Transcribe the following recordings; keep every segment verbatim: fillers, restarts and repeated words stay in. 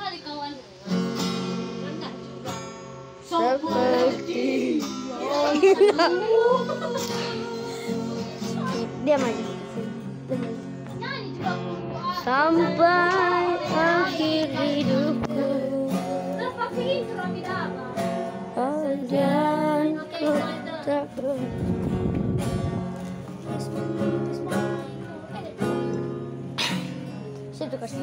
kali kawan. Rendah juga. Seperti diam aja. Nyanyi juga aku. Sampai akhir hidupku Lepas ini Rami Dama. dan ku tak situ kasih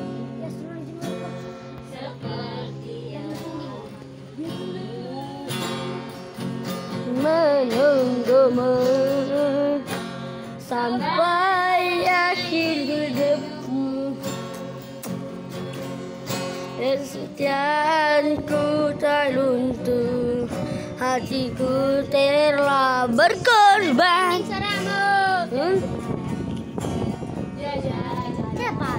menunggumu sampai akhir hidupmu. Kesetiaanku tak luntur, hatiku telah berkorban. Hmm? Ya ya. Siapa?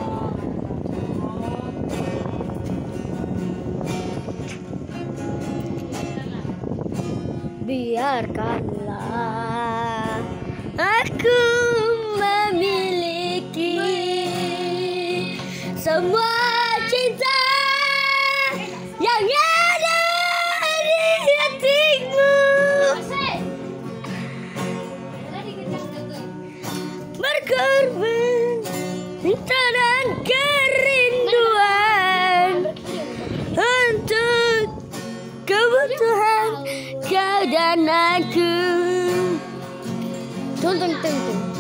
Biarkanlah aku memiliki semua cinta yang ada di hatimu, berkorban cinta dan kerinduan untuk kebutuhan kau dan aku. Tung tung tung tung.